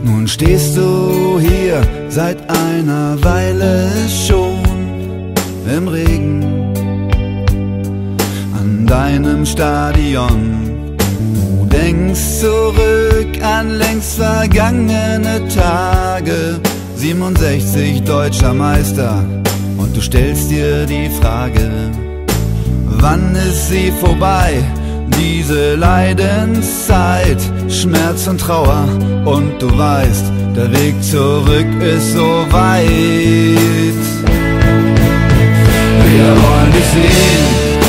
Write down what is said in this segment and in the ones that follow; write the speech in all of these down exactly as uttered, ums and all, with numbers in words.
Nun stehst du hier seit einer Weile schon im Regen an deinem Stadion. Du denkst zurück an längst vergangene Tage, siebenundsechzig deutscher Meister, und du stellst dir die Frage, wann ist sie vorbei? Diese Leidenszeit, Schmerz und Trauer, und du weißt, der Weg zurück ist so weit. Wir wollen dich sehen,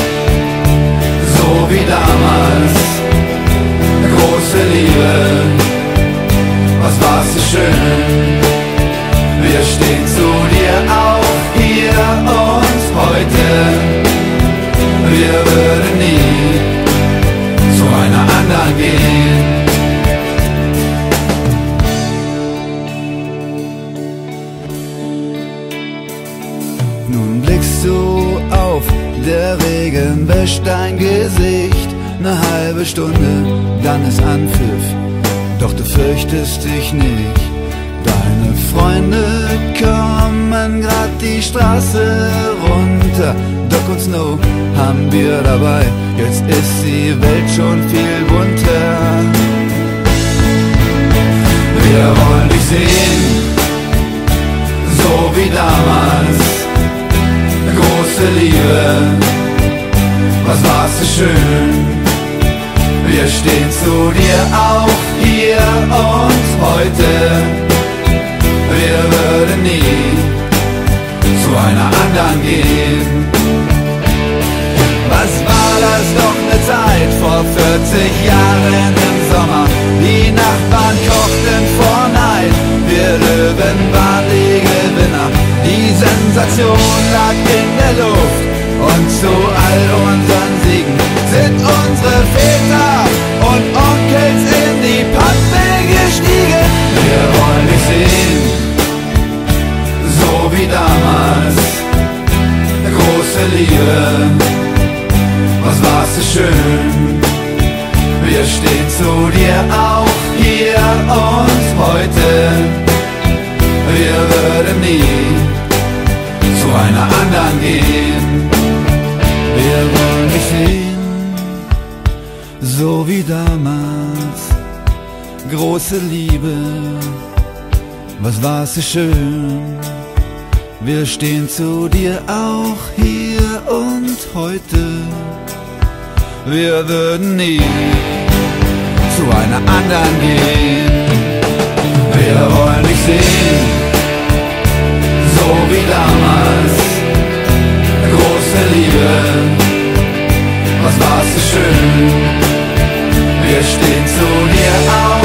so wie damals, große Liebe, was war's so schön. Wir stehen zu dir auf, hier und heute, wir würden nie zu einer anderen gehen. Nun blickst du auf, der Regen wäscht dein Gesicht. Ne halbe Stunde, dann ist Anpfiff, doch du fürchtest dich nicht. Deine Freunde kommen grad die Straße runter, Doc und Snow haben wir dabei, jetzt ist die Welt schon viel bunter. Wir wollen dich sehen, so wie damals, große Liebe, was war's so schön. Wir stehen zu dir auf, hier und heute, wir würden nie zu einer anderen gehen. Was war das doch ne Zeit vor vierzig Jahren im Sommer? Die Nachbarn kochten vor Neid, wir Löwen waren die Gewinner. Die Sensation lag in der Luft, und zu all unseren Siegen sind unsere Väter und Onkels in die Pampe gestiegen. Wir wollen dich sehen, so wie damals, große Liebe, was war's so schön. Wir stehen zu dir auf, hier und heute, wir würden nie zu einer anderen gehen. Wir wollen dich sehen, so wie damals, große Liebe, was war's so schön. Wir stehen zu dir auch hier und heute, wir würden nie zu einer anderen gehen. Wir wollen dich sehen, so wie damals, große Liebe, was war's so schön. Wir stehen zu dir auf,